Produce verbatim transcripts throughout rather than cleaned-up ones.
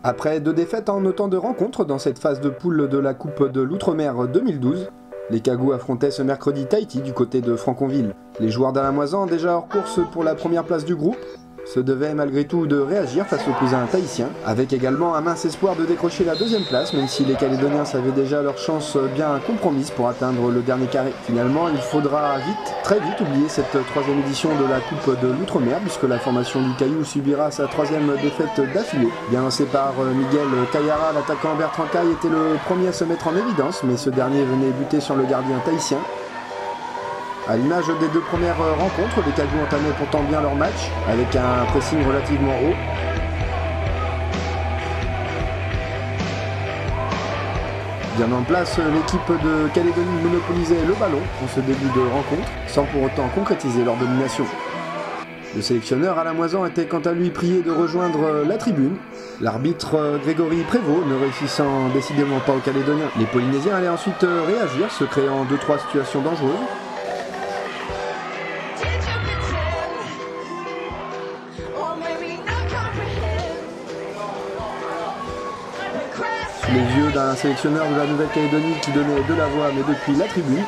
Après deux défaites en autant de rencontres dans cette phase de poule de la Coupe de l'Outre-mer deux mille douze, les Cagous affrontaient ce mercredi Tahiti du côté de Franconville. Les joueurs d'Alamoisin, déjà hors course pour la première place du groupe, se devaient malgré tout de réagir face aux cousins tahitiens, avec également un mince espoir de décrocher la deuxième place, même si les Calédoniens savaient déjà leur chance bien compromise pour atteindre le dernier carré. Finalement, il faudra vite, très vite oublier cette troisième édition de la Coupe de l'Outre-mer, puisque la formation du Caillou subira sa troisième défaite d'affilée. Bien lancé par Miguel Kayara, l'attaquant Bertrand Caille était le premier à se mettre en évidence, mais ce dernier venait buter sur le gardien tahitien. A l'image des deux premières rencontres, les Cagous entamaient pourtant bien leur match, avec un pressing relativement haut. Bien en place, l'équipe de Calédonie monopolisait le ballon en ce début de rencontre, sans pour autant concrétiser leur domination. Le sélectionneur Alamoisin était quant à lui prié de rejoindre la tribune, l'arbitre Grégory Prévost ne réussissant décidément pas aux Calédoniens. Les Polynésiens allaient ensuite réagir, se créant deux trois situations dangereuses. Sous les yeux d'un sélectionneur de la Nouvelle-Calédonie qui donnait de la voix mais depuis la tribune.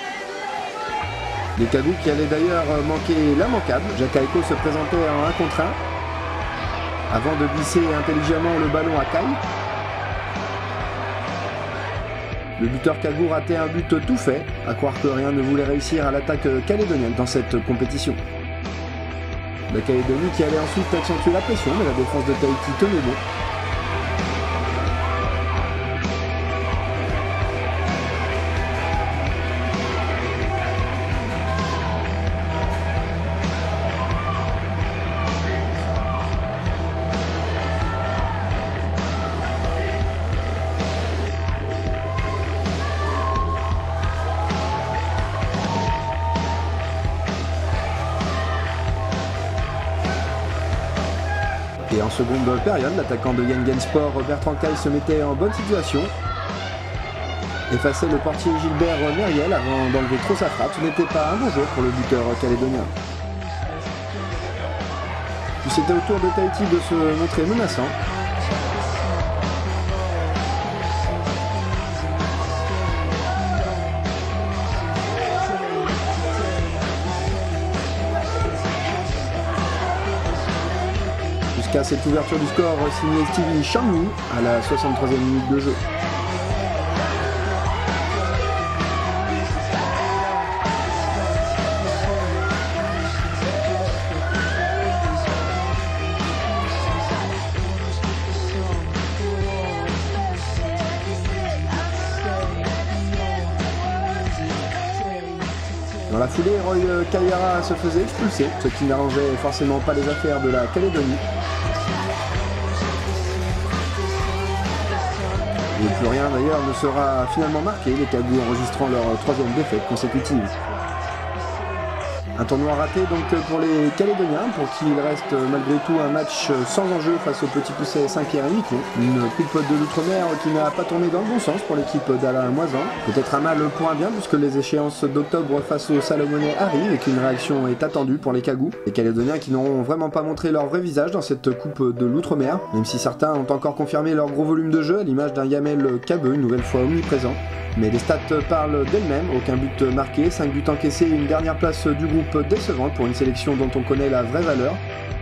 Les Cagous qui allaient d'ailleurs manquer l'immanquable. Jakaiko se présentait en un contre un avant de glisser intelligemment le ballon à Caille. Le buteur Cagou ratait un but tout fait, à croire que rien ne voulait réussir à l'attaque calédonienne dans cette compétition. La Calédonie qui allait ensuite accentuer la pression, mais la défense de Tahiti tenait bon. Et en seconde période, l'attaquant de Yengen Sport, Bertrand Caille, se mettait en bonne situation. Effaçait le portier Gilbert Meriel avant d'enlever trop sa frappe. Ce n'était pas un bon jour pour le buteur calédonien. Puis c'était au tour de Tahiti de se montrer menaçant. Jusqu'à cette ouverture du score signée Stevie Changmi à la soixante-troisième minute de jeu. Dans la foulée, Roy Kayara se faisait expulser, ce qui n'arrangeait forcément pas les affaires de la Calédonie. Et plus rien d'ailleurs ne sera finalement marqué, les Cagous enregistrant leur troisième défaite consécutive. Un tournoi raté donc pour les Calédoniens, pour qui il reste malgré tout un match sans enjeu face au Petit Pousset Saint-Pierre et Miquelon. Une coupe de l'Outre-mer qui n'a pas tourné dans le bon sens pour l'équipe d'Alamoisin. Peut-être un mal pour un bien puisque les échéances d'octobre face aux Salomonnais arrivent et qu'une réaction est attendue pour les Cagous. Les Calédoniens qui n'auront vraiment pas montré leur vrai visage dans cette coupe de l'Outre-mer, même si certains ont encore confirmé leur gros volume de jeu à l'image d'un Yamel Cabeux, une nouvelle fois omniprésent. Mais les stats parlent d'elles-mêmes, aucun but marqué, cinq buts encaissés et une dernière place du groupe décevante pour une sélection dont on connaît la vraie valeur.